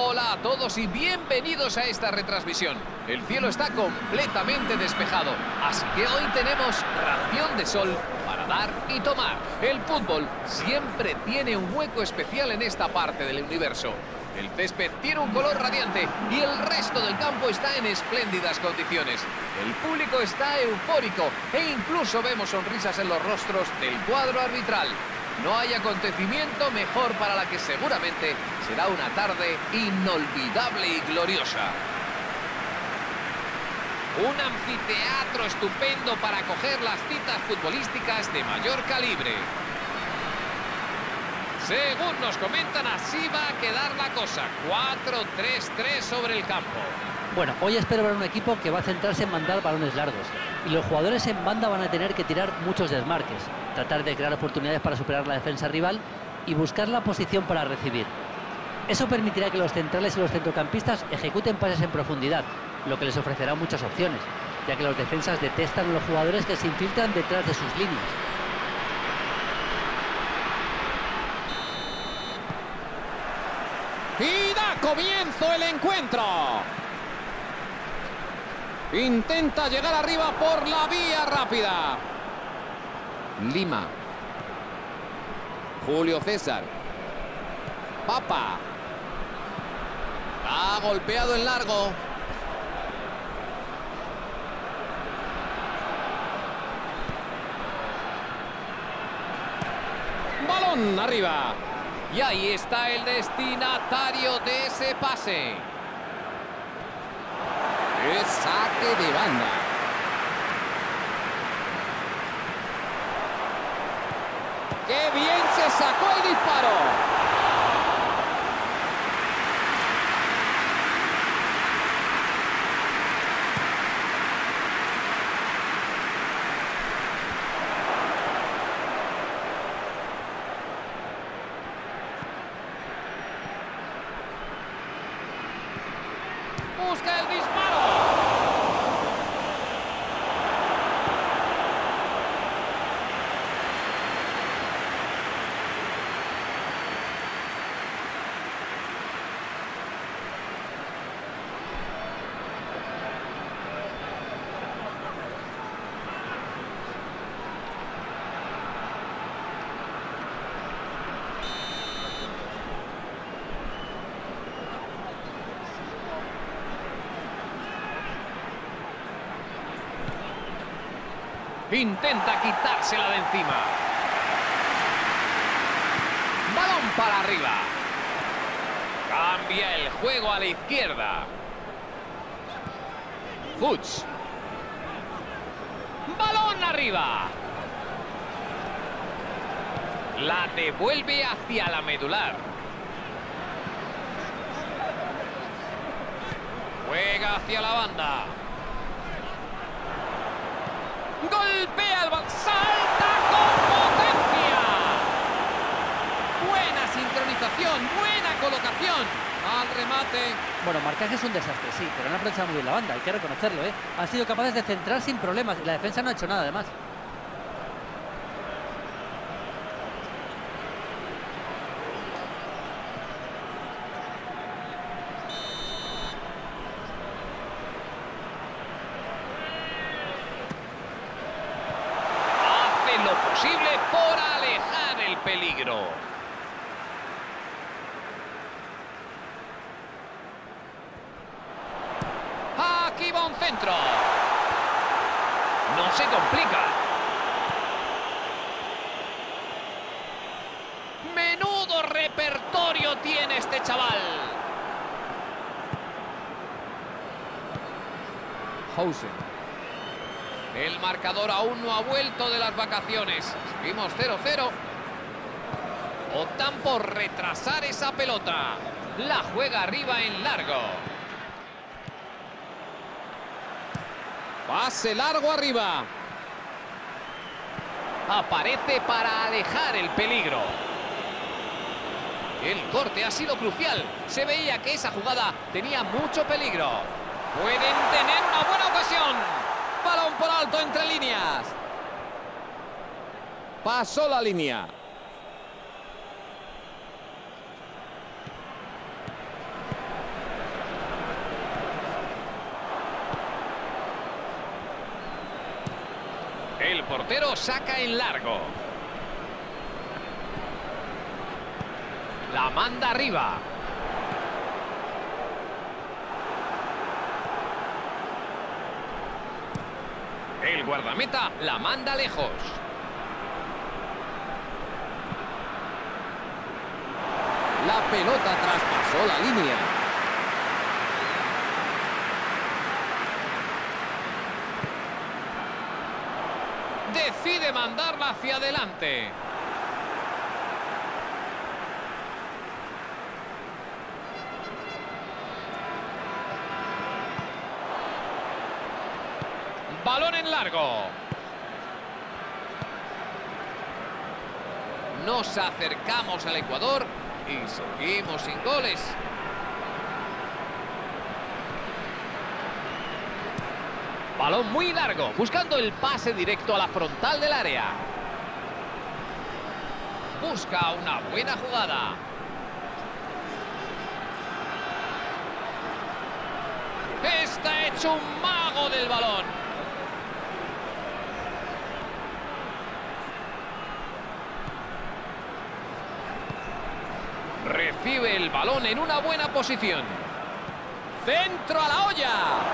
Hola a todos y bienvenidos a esta retransmisión. El cielo está completamente despejado, así que hoy tenemos ración de sol para dar y tomar. El fútbol siempre tiene un hueco especial en esta parte del universo. El césped tiene un color radiante y el resto del campo está en espléndidas condiciones. El público está eufórico e incluso vemos sonrisas en los rostros del cuadro arbitral. No hay acontecimiento mejor para la que seguramente será una tarde inolvidable y gloriosa. Un anfiteatro estupendo para acoger las citas futbolísticas de mayor calibre. Según nos comentan, así va a quedar la cosa. 4-3-3 sobre el campo. Bueno, hoy espero ver un equipo que va a centrarse en mandar balones largos. Y los jugadores en banda van a tener que tirar muchos desmarques, tratar de crear oportunidades para superar la defensa rival y buscar la posición para recibir. Eso permitirá que los centrales y los centrocampistas ejecuten pases en profundidad, lo que les ofrecerá muchas opciones, ya que los defensas detestan a los jugadores que se infiltran detrás de sus líneas. Y da comienzo el encuentro. Intenta llegar arriba por la vía rápida. Lima. Julio César. Papa. Ha golpeado en largo. Balón arriba. Y ahí está el destinatario de ese pase. Es saque de banda. ¡Qué bien se sacó el disparo! Busca el disparo. Intenta quitársela de encima. Balón para arriba. Cambia el juego a la izquierda. Fuchs. Balón arriba. La devuelve hacia la medular. Juega hacia la banda. Golpea el balón. ¡Salta con potencia! Buena sincronización, buena colocación. Al remate. Bueno, marcaje es un desastre, sí, pero han aprovechado muy bien la banda, hay que reconocerlo, ¿eh? Han sido capaces de centrar sin problemas y la defensa no ha hecho nada, además. Lo posible por alejar el peligro. Aquí va un centro. No se complica. Menudo repertorio tiene este chaval. Hausen. El marcador aún no ha vuelto de las vacaciones. Seguimos 0-0. Optan por retrasar esa pelota. La juega arriba en largo. Pase largo arriba. Aparece para alejar el peligro. El corte ha sido crucial. Se veía que esa jugada tenía mucho peligro. Pueden tener una buena ocasión. Balón por alto entre líneas. Pasó la línea. portero saca en largo. La manda arriba. El guardameta la manda lejos. La pelota traspasó la línea. Decide mandarla hacia adelante. Balón en largo. Nos acercamos al Ecuador y seguimos sin goles. Balón muy largo, buscando el pase directo a la frontal del área. Busca una buena jugada. Está hecho un mago del balón. Recibe el balón en una buena posición. Centro a la olla.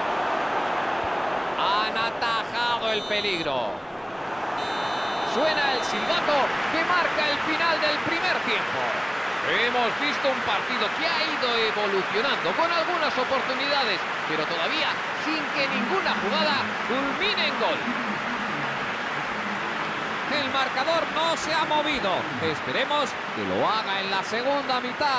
Han atajado el peligro. Suena el silbato que marca el final del primer tiempo. Hemos visto un partido que ha ido evolucionando con algunas oportunidades, pero todavía sin que ninguna jugada culmine en gol. El marcador no se ha movido. Esperemos que lo haga en la segunda mitad.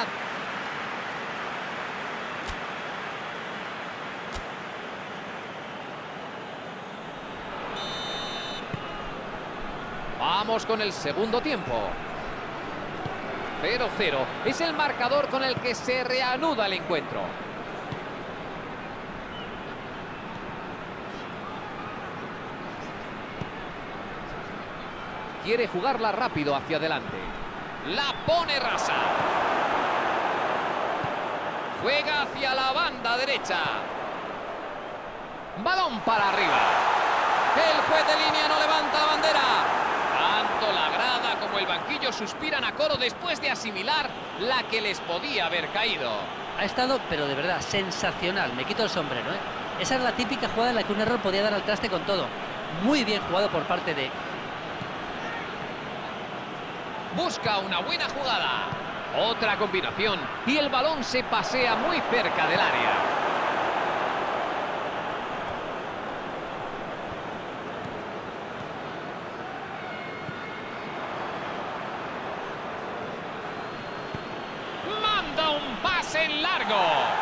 Vamos con el segundo tiempo. 0-0 es el marcador con el que se reanuda el encuentro. Quiere jugarla rápido hacia adelante. La pone rasa. Juega hacia la banda derecha. Balón para arriba. El juez de línea no levanta la bandera. Tanto la grada como el banquillo suspiran a coro después de asimilar la que les podía haber caído. Ha estado, pero de verdad, sensacional. Me quito el sombrero, ¿eh? Esa es la típica jugada en la que un error podía dar al traste con todo. Muy bien jugado por parte de... Busca una buena jugada. Otra combinación. Y el balón se pasea muy cerca del área. Manda un pase en largo.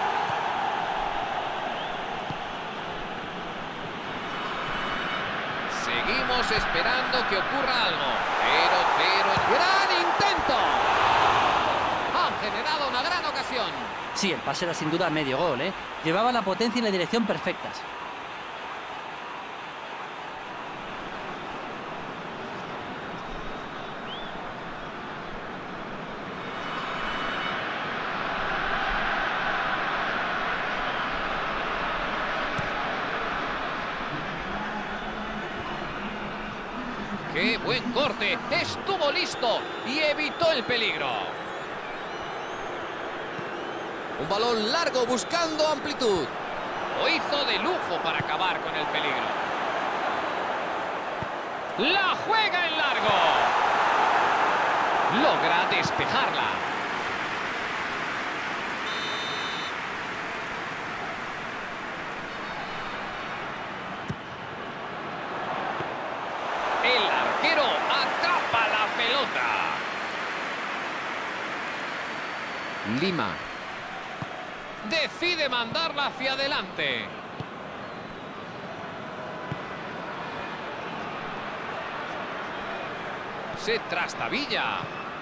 Seguimos esperando que ocurra algo. 0-0. ¡Gran intento! Han generado una gran ocasión. Sí, el pase era sin duda medio gol, ¿eh? Llevaba la potencia y la dirección perfectas. ¡Qué buen corte! Estuvo listo y evitó el peligro. Un balón largo buscando amplitud. Lo hizo de lujo para acabar con el peligro. La juega en largo. Logra despejarla. El arquero atrapa la pelota. Lima. Decide mandarla hacia adelante. Se trastabilla.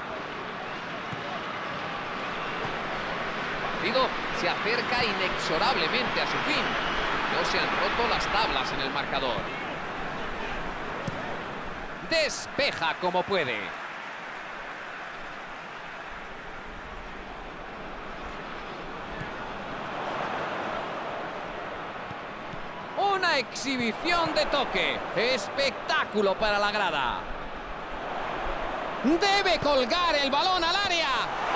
El partido se acerca inexorablemente a su fin. No se han roto las tablas en el marcador. Despeja como puede. Una Una exhibición de toque. Espectáculo para la grada. Debe colgar el balón al área.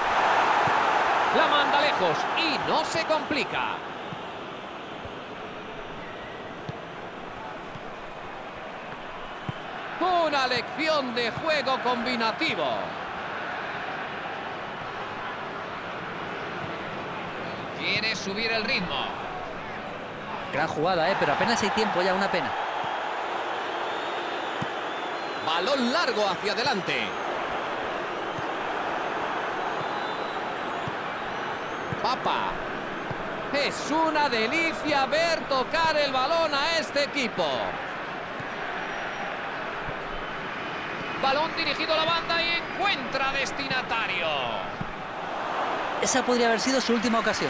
La manda lejos y no se complica. Una lección de juego combinativo. Quiere subir el ritmo. Gran jugada, pero apenas hay tiempo ya, una pena. Balón largo hacia adelante. Papa. Es una delicia ver tocar el balón a este equipo. Balón dirigido a la banda y encuentra destinatario. Esa podría haber sido su última ocasión.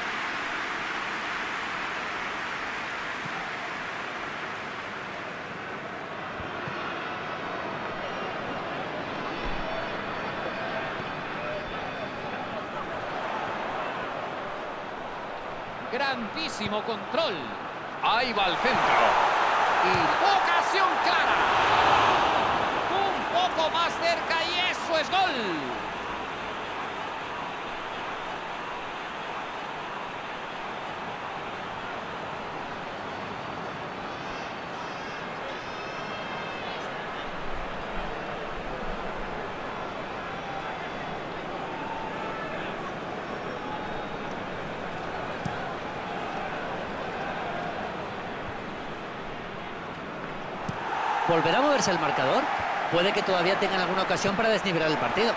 Grandísimo control. Ahí va al centro. Y ocasión clara. Un poco más cerca y eso es gol. ¿Volverá a moverse el marcador? Puede que todavía tengan alguna ocasión para desnivelar el partido.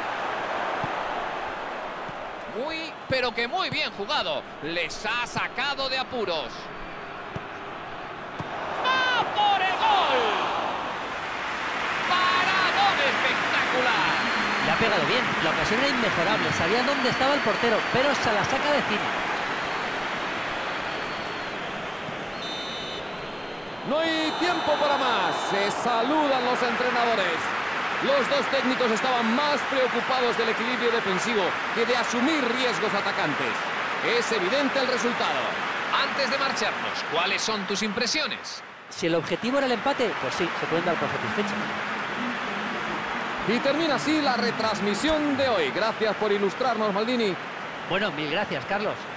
Muy, pero que muy bien jugado. Les ha sacado de apuros. ¡Va por el gol! ¡Paradón espectacular! Le ha pegado bien, la ocasión era inmejorable, sabía dónde estaba el portero, pero se la saca de encima. No hay tiempo para más. Se saludan los entrenadores. Los dos técnicos estaban más preocupados del equilibrio defensivo que de asumir riesgos atacantes. Es evidente el resultado. Antes de marcharnos, ¿cuáles son tus impresiones? Si el objetivo era el empate, pues sí, se pueden dar por satisfechos. Y termina así la retransmisión de hoy. Gracias por ilustrarnos, Maldini. Bueno, mil gracias, Carlos.